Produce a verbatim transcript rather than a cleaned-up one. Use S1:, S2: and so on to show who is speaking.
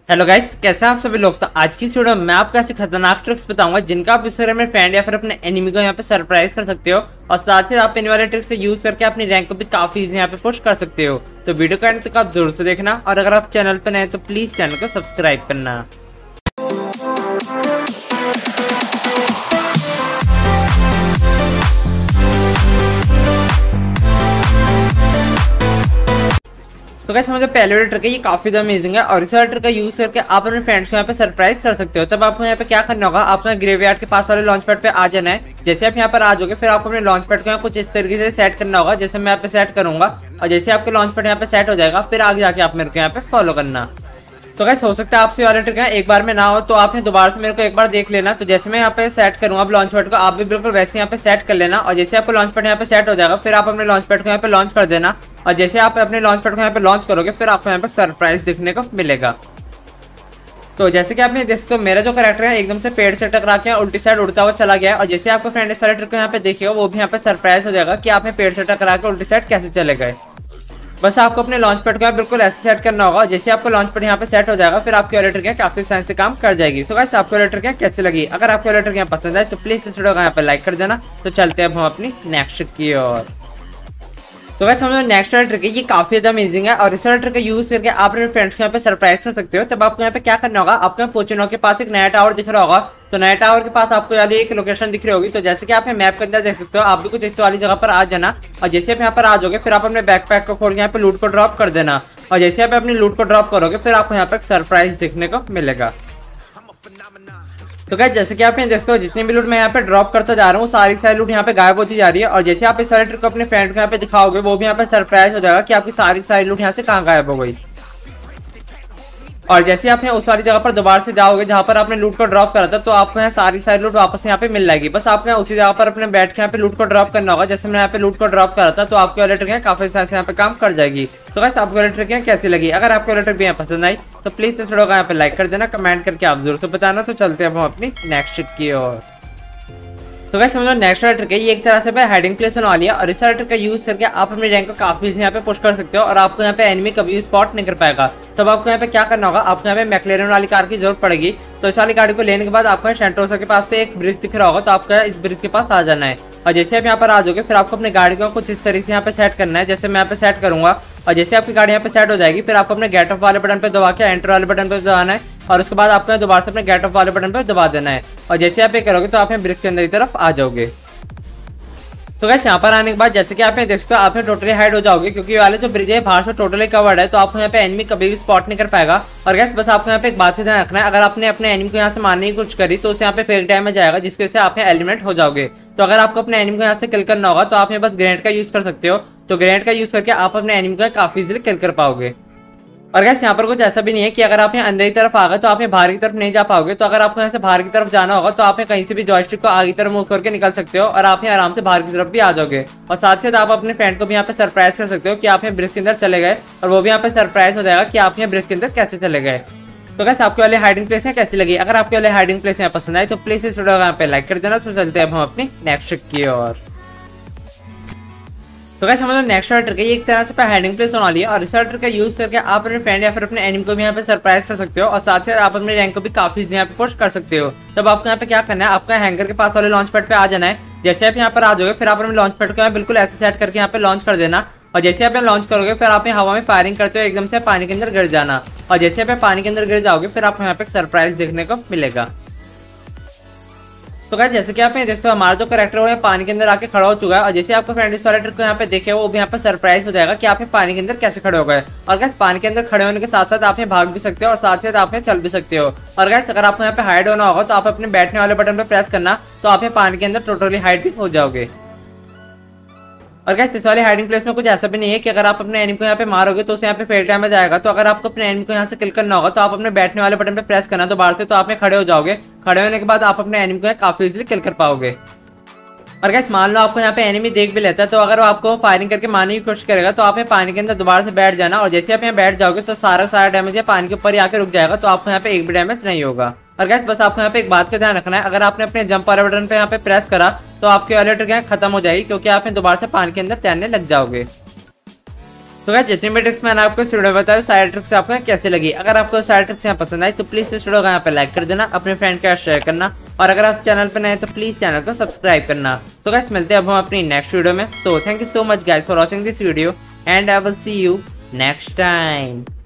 S1: Hello guys, कैसे हैं आप सभी लोग। तो आज की इस वीडियो में मैं आपको ऐसे खतरनाक ट्रिक्स बताऊंगा जिनका आप इस में फ्रेंड या फिर अपने एनिमी को यहाँ पे सरप्राइज कर सकते हो और साथ ही आप इन वाले ट्रिक्स से यूज करके अपनी रैंक को भी काफी इजी यहाँ पे पुश कर सकते हो। तो वीडियो को एंड तक आप जरूर से देखना और अगर आप चैनल पर नए तो प्लीज चैनल को सब्सक्राइब करना। तो गाइस हमारा जो पहले वाला ट्रिक है ये काफी ज़्यादा अमेजिंग है और इस वाले ट्रिक का यूज करके आप अपने फ्रेंड्स को यहाँ पे सरप्राइज कर सकते हो। तब आपको यहाँ पे क्या करना होगा, आपको ग्रेवयार्ड के पास वाले लॉन्च पैड पे आ जाना है। जैसे आप यहाँ पर आ जाओगे फिर आपको अपने लॉन्च पैड को यहाँ कुछ इस तरीके से सेट करना होगा जैसे मैं यहाँ पे सेट करूंगा और जैसे आपके लॉन्च पैड यहाँ पे सेट हो जाएगा फिर आगे जाके आप मेरे को यहाँ पे फॉलो करना। तो गाइस हो सकता है आपसे वाले ट्रिक है एक बार में ना हो तो आपने दोबारा से मेरे को एक बार देख लेना। तो जैसे मैं यहाँ पे सेट करूंगा अब लॉन्च पैड को, आप भी बिल्कुल वैसे यहाँ पे सेट कर लेना और जैसे आपको लॉन्च पैड यहाँ पे सेट हो जाएगा फिर आप अपने लॉन्च पैड को यहाँ पे लॉन्च कर देना और जैसे आप अपने लॉन्च पैड को यहाँ पे लॉन्च करोगे फिर आपको यहाँ पे सरप्राइज दिखने को मिलेगा। तो जैसे कि आपने जैसे तो मेरा जो कैरेक्टर है एकदम से पेड़ से टकरा के उल्टी साइड उड़ता हुआ चला गया और जैसे आपको फ्रेंड इस वाले ट्रिक को यहाँ पे देखिएगा वो भी यहाँ पे सरप्राइज हो जाएगा कि आपने पेड़ से टकरा के उल्टी साइड कैसे चले गए। बस आपको अपने लॉन्च पैड को बिल्कुल ऐसे सेट करना होगा। जैसे आपको लॉन्च पैड यहाँ पे सेट हो जाएगा फिर आपकी वाली ट्रिक काफी साइंस से काम कर जाएगी। सो गाइस आपको वाली ट्रिक कैसे लगी, अगर आपको वाली ट्रिक पसंद आए तो प्लीज इस वीडियो को यहाँ पे लाइक कर देना। तो चलते हैं हम अपनी नेक्स्ट ट्रिक की ओर। तो गाइस हम जो नेक्स्ट वाला ट्रिक है ये काफी ज्यादा अमेजिंग है और इस वाला ट्रिक का यूज करके आप अपने फ्रेंड्स को यहाँ पे सरप्राइज कर सकते हो। तब आपको यहाँ पे क्या करना होगा, आपको पोचिनो के पास एक नया टावर दिख रहा होगा। तो नया टावर के पास आपको वाली एक लोकेशन दिख रही होगी। तो जैसे कि आप मैप के अंदर देख सकते हो आप भी कुछ इस वाली जगह पर आ जाना और जैसे आप यहाँ पर आ जाओगे फिर आप अपने बैकपैक को खोल के यहाँ पे लूट को ड्रॉप कर देना और जैसे आप अपनी लूट को ड्रॉप करोगे फिर आपको यहाँ पे एक सरप्राइज देखने को मिलेगा। तो गाइस जैसे कि आप यहाँ देखते हो जितनी भी लूट मैं यहाँ पे ड्रॉप करता जा रहा हूँ सारी सारी लूट यहाँ पे गायब होती जा रही है और जैसे आप इस सारे ट्रिक को अपने फ्रेंड को यहाँ पे दिखाओगे वो भी यहाँ पे सरप्राइज हो जाएगा कि आपकी सारी सारी लूट यहाँ से कहाँ गायब हो गई। और जैसे आप यहाँ उस वाली जगह पर दोबारा से जाओगे जहाँ पर आपने लूट को ड्रॉप करा था तो आपको यहाँ सारी सारी लूट वापस यहाँ पे मिल जाएगी। बस आपको यहाँ उसी जगह पर अपने बैठ के यहाँ पे लूट को ड्रॉप करना होगा जैसे मैं यहाँ पे लूट को ड्रॉप करा था। तो आपकी वाली ट्रिक काफी सारी यहाँ पे काम कर जाएगी। तो गाइस आपको वाली ट्रिक कैसी लगी, अगर आपको वाली ट्रिक भी यहाँ पसंद आई तो प्लीज इस वीडियो को यहाँ पे लाइक कर देना, कमेंट करके आप जरूर से बताना। तो चलते हैं हम अपनी नेक्स्ट ट्रिक की ओर। तो गाइस हम जो नेक्स्ट वाला ट्रिक है ये एक तरह से हाइडिंग प्लेस होने वाली है और इस वाला ट्रिक का यूज करके आप अपने रैंक को काफी यहाँ पे पुश कर सकते हो और आपको यहाँ पे एनिमी कभी भी स्पॉट नहीं कर पाएगा। तब आपको यहाँ पे क्या करना होगा, आपको यहाँ पे मैक्लेरन वाली कार की जरूरत पड़ेगी। तो इस वाली गाड़ी को लेने के बाद आपको सेंटोसा के पास पे एक ब्रिज दिख रहा होगा तो आपको इस ब्रिज के पास आ जाना है और जैसे आप यहाँ पर आ जाओगे फिर आपको अपनी गाड़ी को कुछ इस तरीके से यहाँ पे सेट करना है जैसे मैं यहाँ पे सेट करूंगा और जैसे आपकी गाड़ी यहाँ पे सेट हो जाएगी फिर आपको अपने गेट ऑफ वाले बटन पे दबा के एंटर वाले बटन पे दबाना है और उसके बाद आपको दोबारा से अपने गेट ऑफ वाले बटन पे दबा देना है और जैसे आप ये करोगे तो आप ब्रिज के अंदर की तरफ आ जाओगे। तो गाइस यहाँ पर आने के बाद जैसे कि आप देख सकते हो आप टोटली हाइड हो जाओगे क्योंकि वाले जो ब्रिज है बाहर से टोटली कवर्ड है तो आपको यहाँ पे एनिमी कभी भी स्पॉट नहीं कर पाएगा। और गाइस बस आपको यहाँ पे एक बात का ध्यान रखना है, अगर आपने अपने एनिमी को यहाँ से मारने की कोशिश करी तो उसे यहाँ पे फेक डैमेज आएगा जिसकी वजह से आप यहाँ एलिमिनेट हो जाओगे। तो अगर आपको अपने एनिमी को यहाँ से किल करना होगा तो आप यहाँ बस ग्रेनेड का यूज कर सकते हो। तो ग्रेनेड का यूज करके आप अपने एनिमी को काफी इजीली किल कर पाओगे। और गाइस यहाँ पर कुछ ऐसा भी नहीं है कि अगर आप यहाँ अंदर की तरफ आ गए तो आप यहाँ बाहर की तरफ नहीं जा पाओगे। तो अगर आपको यहाँ से बाहर की तरफ जाना होगा तो आप यहाँ कहीं से भी जॉयस्टिक को आगे की तरफ मूव करके निकल सकते हो और आप यहाँ आराम से बाहर की तरफ भी आ जाओगे। और साथ साथ आप अपने फ्रेंड को भी यहाँ पे सरप्राइज कर सकते हो कि आप यहाँ ब्रिज के अंदर चले गए और वो भी यहाँ पे सरप्राइज हो जाएगा कि आप यहाँ ब्रिज के अंदर कैसे चले गए। तो गाइस आपके वाले हाइडिंग प्लेस है कैसी लगी, अगर आपके वाले हाइडिंग प्लेस यहाँ पसंद आए तो प्लीज इस वीडियो को यहाँ पे लाइक कर देना। तो चलते हैं हम अपनी नेक्स्ट ट्रिक की ओर। तो गाइस हमारा नेक्स्ट वाला ट्रिक है ये एक तरह से हाइडिंग प्लेस होने वाली है और इस वाला ट्रिक का यूज करके आप अपने फ्रेंड या फिर अपने एनिमी को भी यहाँ पे सरप्राइज कर सकते हो और साथ ही आप अपने रैंक को भी काफी यहाँ पे पुश कर सकते हो। तब आपको यहाँ पे क्या करना है, आपका हैंगर के पास वाले लॉन्च पैड पे आ जाना है। जैसे आप यहाँ पर आ जाओगे फिर आप अपने लॉन्च पैड को बिल्कुल ऐसे सेट करके यहाँ पे लॉन्च कर देना और जैसे आप लॉन्च करोगे फिर आप हवा में फायरिंग करते हो एकदम से पानी के अंदर गिर जाना और जैसे आप पानी के अंदर गिर जाओगे फिर आपको यहाँ पे सरप्राइज देखने को मिलेगा। तो गाइस जैसे कि आप देखते हो हमारा जो कैरेक्टर है वो पानी के अंदर आके खड़ा हो चुका है और जैसे आपको फ्रेंड इस वाले ट्रिक को यहाँ पे देखे वो भी यहाँ पे सरप्राइज हो जाएगा कि आप पानी के अंदर कैसे खड़े हो गए। और गाइस पानी के अंदर खड़े होने के साथ साथ आप भाग भी सकते हो और साथ साथ आप चल भी सकते हो। और गाइस अगर आपको यहाँ पे हाइड होना होगा तो आप अपने बैठने वाले बटन पे प्रेस करना तो आप पानी के अंदर टोटली हाइड भी हो जाओगे। और गाइस इस वाले हाइडिंग प्लेस में कुछ ऐसा भी नहीं है कि अगर आप अपने एनिमी को यहाँ पे मारोगे तो उसे यहाँ पे फेक डैमेज आएगा। तो अगर आपको अपने एनिमी को यहाँ से किल करना होगा तो आप अपने बैठने वाले बटन पे प्रेस करना दोबारा से तो आप खड़े हो जाओगे। खड़े होने के बाद आप अपने एनिमी को काफी इजीली किल कर पाओगे। और गाइस मान लो आपको यहाँ पे एनिमी देख भी लेता है तो अगर वो आपको फायरिंग करके मारने की कोशिश करेगा तो आप पानी के अंदर दोबारा से बैठ जाना और जैसे आप यहाँ बैठ जाओगे तो सारा सारा डैमेज है पानी के ऊपर ही आके रुक जाएगा तो आपको यहाँ पे एक भी डैमेज नहीं होगा। और गाइस बस आपको यहाँ पे एक बात का ध्यान रखना है, अगर आपने अपने जंप वाले बटन पे यहाँ पे प्रेस करा तो आपकी वाली ट्रिक खत्म हो जाएगी क्योंकि आप दोबारा से पानी के अंदर तैरने लग जाओगे। तो गाइस जितनी भी ट्रिक्स मैंने आपको इस वीडियो में बताया सारी ट्रिक्स आपको कैसे लगी। अगर आपको सारी ट्रिक्स यहाँ पसंद आई तो प्लीज इस वीडियो को यहाँ पे लाइक कर देना, अपने फ्रेंड के साथ शेयर करना, और अगर आप चैनल पर नए तो प्लीज चैनल को सब्सक्राइब करना। तो गाइस मिलते हैं अब हम अपनी नेक्स्ट वीडियो में। So thank you so much guys for watching this video and I will see you next time.